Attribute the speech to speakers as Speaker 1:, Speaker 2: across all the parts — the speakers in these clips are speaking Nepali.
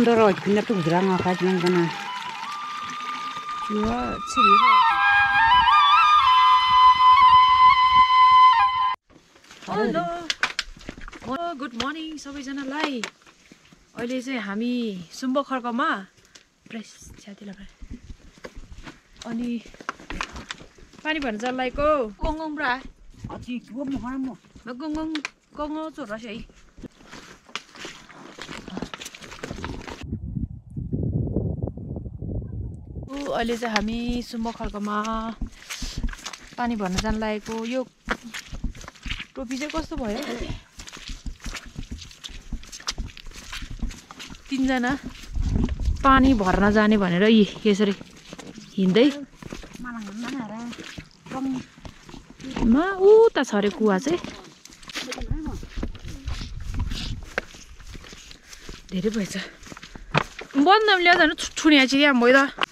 Speaker 1: rồi nó tụt ra ngõ cái chân cái này
Speaker 2: chúa chỉ Hello. Good morning सबैजनालाई अहिले चाहिँ हामी सुम्बक खर्कमा प्रेस छ्यातिला अनि पानी भर्न जान लागेको गङगङ ब्रा
Speaker 1: अति को म खाम
Speaker 2: म गङगङ गङगङ चोर छै अहिले चाहिँ हामी सुम्बक खर्कमा पानी भर्न जान लागेको यो टोपी चाहिँ कस्तो भयो तीनजना पानी भर्न जाने भनेर यसरी हिँड्दै मा उता छ अरे कुवा चाहिँ धेरै भएछ बन्द ल्याउँदा जानु ठुनिया चाहिँ यहाँ भयो त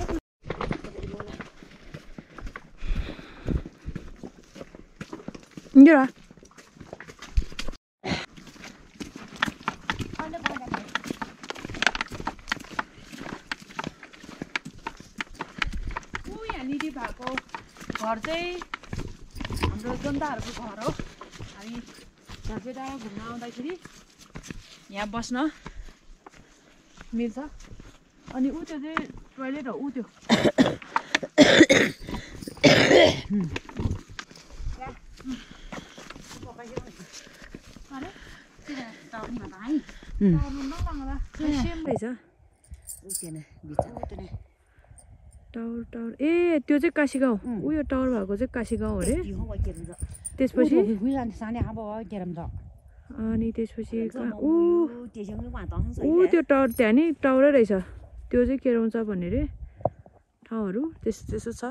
Speaker 2: Mira. यहाँनिर भएको घर चाहिँ हाम्रो जनताहरूको घर हो हामी झर्के डाँडा घुम्न आउँदाखेरि यहाँ बस्न मिल्छ अनि ऊ त्यो चाहिँ टोयलेट हो ऊ त्यो टावर ए त्यो चाहिँ काशी गाउँ उयो टावर भएको चाहिँ काशी गाउँ अरे त्यसपछि अनि त्यसपछि ऊ त्यो टावर त्यहाँ नि टावरै रहेछ त्यो चाहिँ केराउँछ भन्ने रे ठाउँहरू त्यसो छ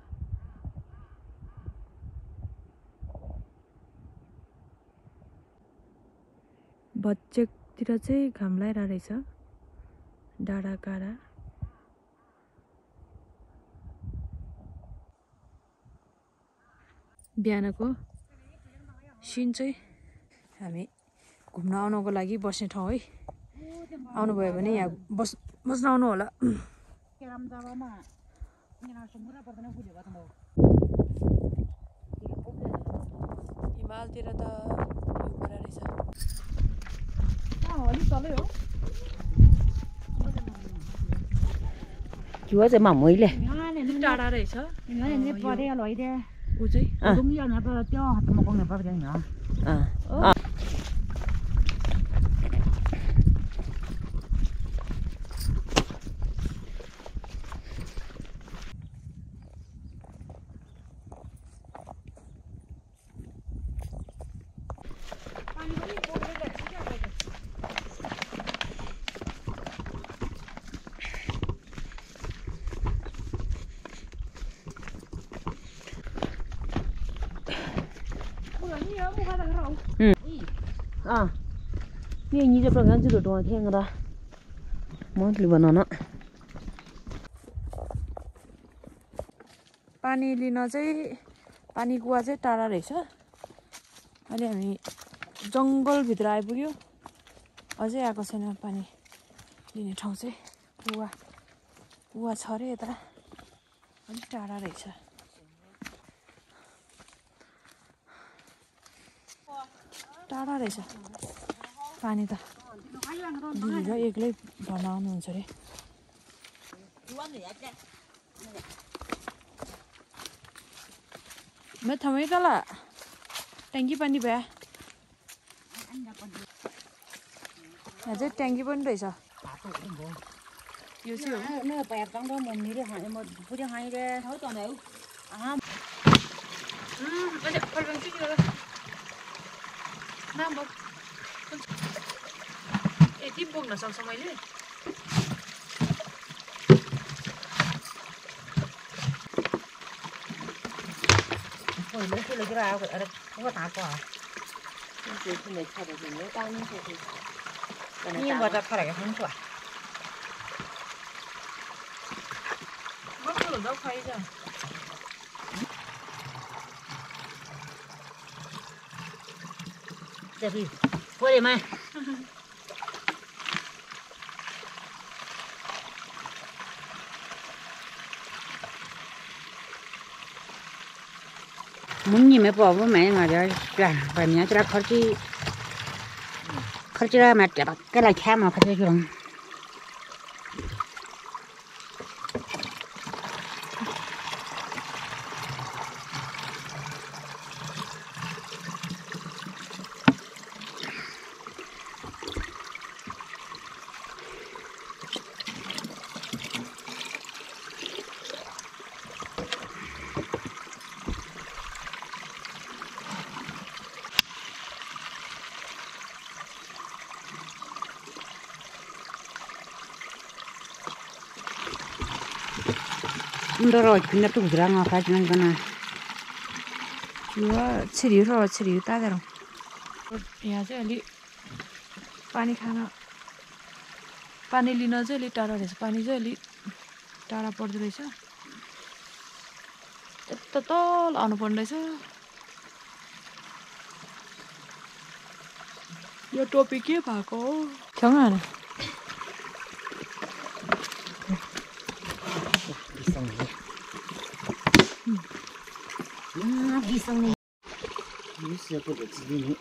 Speaker 2: बच्चेकतिर चाहिँ घाम लगाइरहेको रहेछ डाँडा काँडा बिहानको सिन चाहिँ हामी घुम्न आउनको लागि बस्ने ठाउँ है आउनुभयो भने यहाँ बस्न आउनु होला हिमालतिर त रहेछ तलै हो
Speaker 1: chúa sẽ mỏng mới lên
Speaker 2: टाढा रहेछ ऊ चाहिँ
Speaker 1: đúng như này bao tiêu hạt một con này bao nhiêu nhỏ Nghe như cho bạn chưa được đồ thiên rồi đó món lì bần nó
Speaker 2: पानी लिन चाहिँ पानी कुवा चाहिँ टाढा रहेछ अहिले हामी जङ्गलभित्र आइपुग्यो अझै आएको छैन पानी लिने ठाउँ चाहिँ कुवा छ अरे यता अलिक टाढा रहेछ टाढा रहेछ पानी त दिदी र एक्लै भर्न आउनुहुन्छ अरे मैं थमै तला ट्याङ्की पानी भए यहाँ चाहिँ ट्याङ्की पनि रहेछ यो चाहिँ हो यति बोक्न सक्छ मैले
Speaker 1: mấy cái lấy ra vậy không có tạt qua cái này thay được thì nếu tao như thế thì nhưng mà ta thay cái không phải
Speaker 2: mất cái đâu khay ra
Speaker 1: Giờ thì quay đi mai muốn nhìn mấy bò với mẹ mà rồi và nhớ cho ra khó chứ mà chả cái là kha mà khó chứ không rồi khi nào tụi ra ngõ phải chăng cái nào
Speaker 2: 이거 치리로 치리 따대로 해야지 अलि पानी खान पानी लिन चाहिँ अलि टाढा रहेछ पानी चाहिँ अलि टाढा पर्दो रहेछ यता तल आउनु पर्ने रहेछ यो टोपी के भएको हो छेउमा हाने
Speaker 1: Gisang ni siapa dah sini.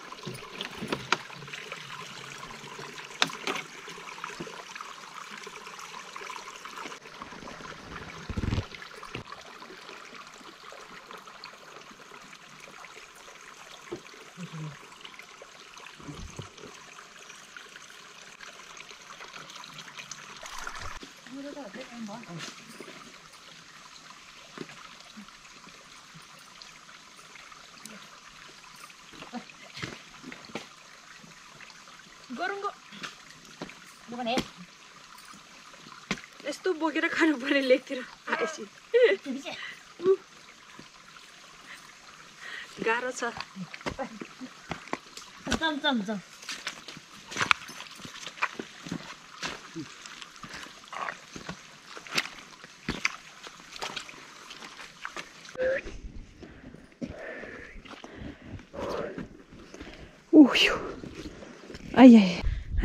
Speaker 2: गरौँको
Speaker 1: Bukan eh.
Speaker 2: यस्तो बोकेर खानुपर्ने लेकतिर आएपछि गाह्रो छ
Speaker 1: Jom.
Speaker 2: Ai.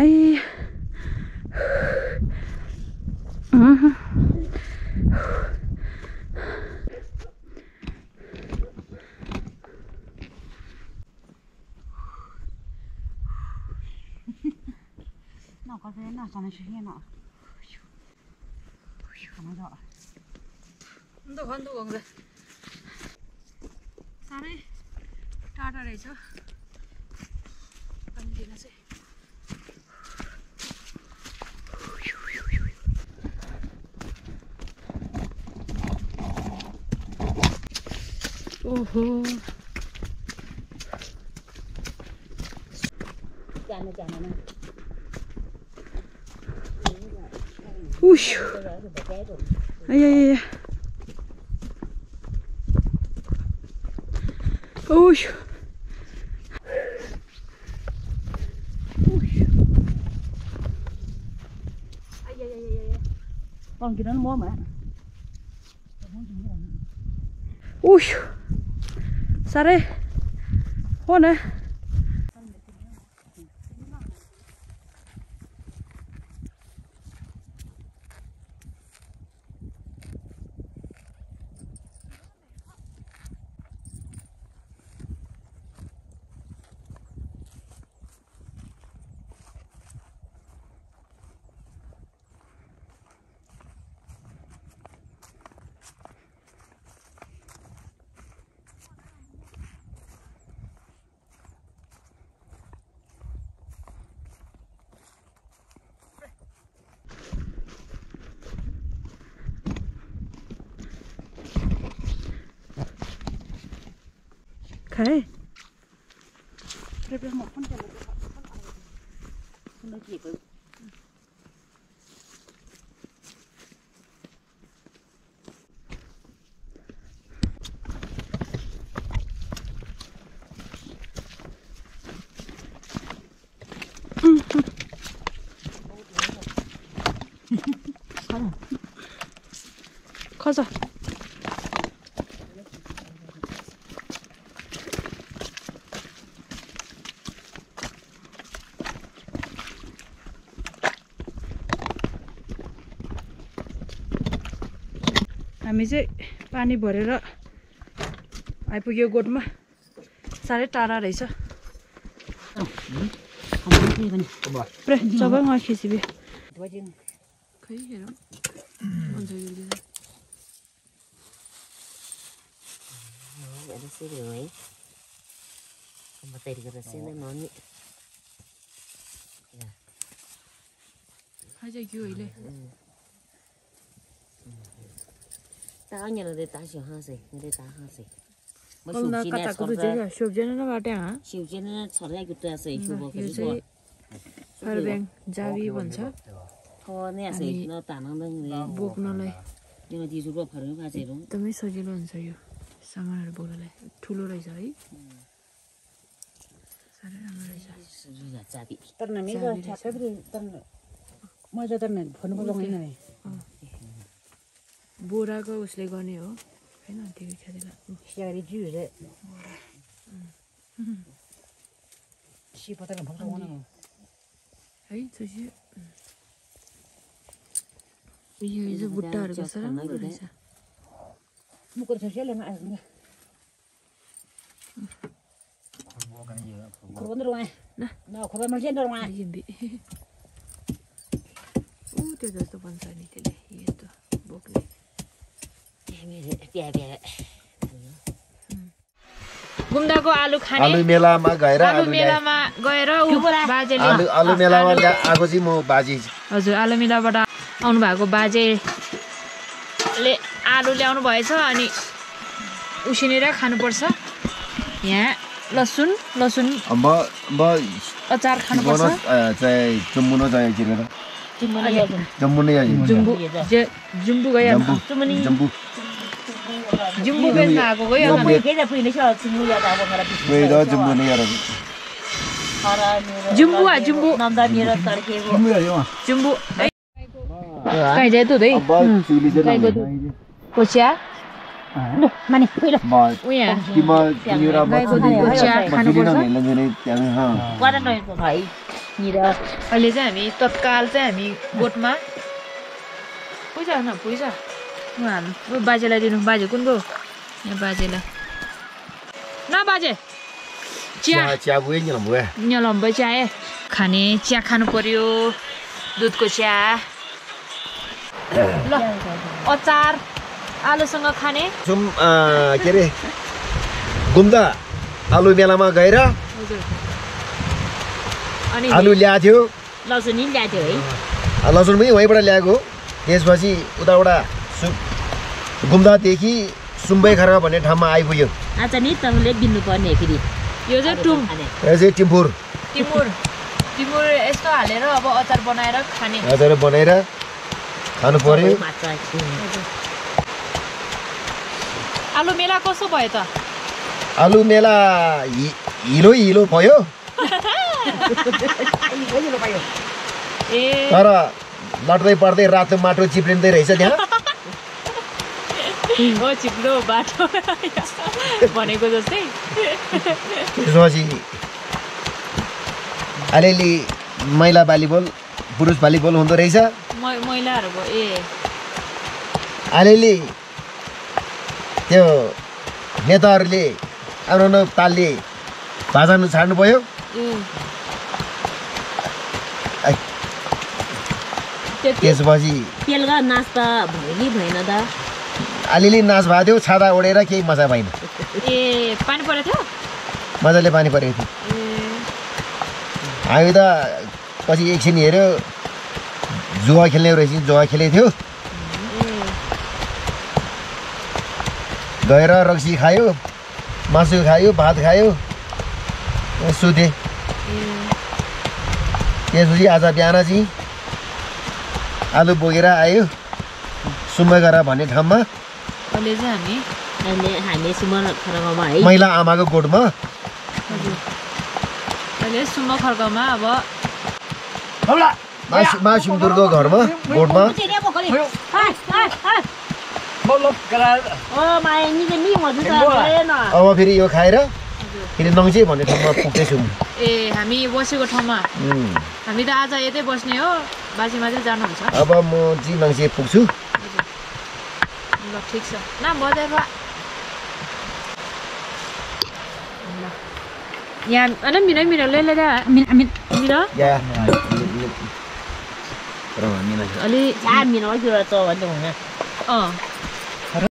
Speaker 1: Nó có thế nào cho nó xuất hiện nào. Nó rõ.
Speaker 2: अन्त गउँदै साह्रै टाढा रहेछ पानी दिन चाहिँ ओहो
Speaker 1: जाने ना
Speaker 2: उश ai ush
Speaker 1: con kia nó mua mà
Speaker 2: ush साह्रै हो न Khải
Speaker 1: một con chèo nó chỉ với
Speaker 2: 커져 हामी चाहिँ पानी भरेर आइपुग्यो गोठमा साह्रै टाढा रहेछ जब म खिचिबे खै हेरौँ जावी भन्छ बोक्नलाई एकदमै सजिलो हुन्छ यो सामानहरू बोक्नलाई ठुलो रहेछ है साह्रै राम्रो रहेछ बोराको उसले गर्ने हो हैन त्यो खेलेला स्यारी जुरे सिपता भन्छ वना है चाहिँ यो जो बुट्टाहरुको सर राम्रो रहेछ मुकर छसेले न खोबन रुवा न खोबन मर्जेन रुवा यिम्बी उ त्यो जस्तो बन्छ नि त्यसले यस्तो बोक्ने गुम्दाको आलु खाने
Speaker 3: आलु मेलामा गएर
Speaker 2: बाजेले
Speaker 3: आलु मेलामा आएको चाहिँ म बाजे
Speaker 2: हजुर आलु मेलाबाट आउनु भएको बाजेले आलु ल्याउनु भएछ अनि उसिनेर खानुपर्छ यहाँ लसुन
Speaker 3: म
Speaker 2: अचार खानुपर्छ
Speaker 3: चाहिँ जुम्बुनो चाहिँ जिरेर जुम्बु नै
Speaker 2: जुम्बु गयो जुम्बु बेच्न आएको गयो जुम्बु कहीँ जाए त है कोचिया माने अहिले चाहिँ हामी तत्काल चाहिँ हामी गोठमा पुइजा उहाँहरू बाजेलाई दिनु बाजे कुनको यहाँ बाजेलाई न बाजे चिया लम्बै चिया खाने चिया खानु पर्यो दुधको चिया ल अचार आलुसँग खाने
Speaker 3: के अरे गुम्दा आलु मेलामा गएर आलु ल्याएको थियो
Speaker 1: लसुन नि ल्याएको थियो है
Speaker 3: लसुन पनि वहीँबाट ल्याएको त्यसपछि उताबाट गुम्दादेखि सुम्बै खर्का भन्ने ठाउँमा आइपुग्यो
Speaker 1: आज नि तपाईँले बिन्नु पर्ने फेरि
Speaker 2: यो चाहिँ
Speaker 3: टिम्पुर
Speaker 2: यस्तो हालेर अब अचार बनाएर खाने
Speaker 3: खानु पर्यो
Speaker 2: आलु मेला कस्तो भयो त
Speaker 3: आलु मेला हिलो भयो तर लट्दै पर्दै रातो माटो चिप्लिँदै रहेछ त्यहाँ
Speaker 2: चिप्लो बाटो भनेको जस्तै
Speaker 3: त्यसपछि अलिअलि महिला भलिबल पुरुष भलिबल हुँदो रहेछ
Speaker 2: महिलाहरूको
Speaker 3: अलिअलि त्यो नेताहरूले आफ्नो तालले भाषण छाड्नु पर्यो त्यसपछि
Speaker 1: नाच्दा भएन त
Speaker 3: अलिअलि नाच भएको थियो छाता ओढेर केही मजा भएन
Speaker 2: पानी परेको थियो
Speaker 3: मजाले पानी परेको थियो हामी त पछि एकछिन हेऱ्यो जुवा खेल्ने रहेछ जुवा खेलेको थियो गएर रक्सी खायो मासु खायो भात खायो सुते त्यसपछि आज बिहान चाहिँ आलु बोकेर आयो सुम्बेगरा भन्ने ठाउँमा महिला आमाको गोठमा अब सिमदुरको घरमा गोठमा अब फेरि यो खाएर फेरि नङ्चे भन्ने ठाउँमा पुग्दैछौँ
Speaker 2: हामी बसेको ठाउँमा हामी त आज यतै बस्ने हो बाजेमा चाहिँ जानुहुन्छ
Speaker 3: अब म चाहिँ नङ्चे पुग्छु
Speaker 2: ल ठिक छ न बजार 야, 아니 미나 레레다. 미나?
Speaker 3: 야. 그럼 미나.
Speaker 2: 알리
Speaker 1: 자 미나 어디로 또 왔는데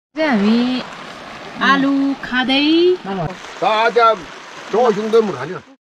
Speaker 2: 그다음에 알루 카데이
Speaker 3: 다 저거 정도면 아니야.